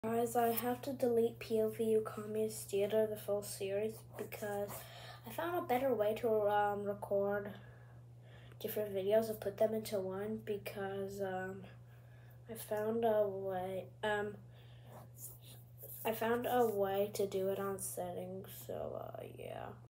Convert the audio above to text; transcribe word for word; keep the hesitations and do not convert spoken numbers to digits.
Guys, I have to delete P O V U Communist Theater, the full series, because I found a better way to um, record different videos and put them into one, because um, I found a way, um, I found a way to do it on settings, so uh, yeah.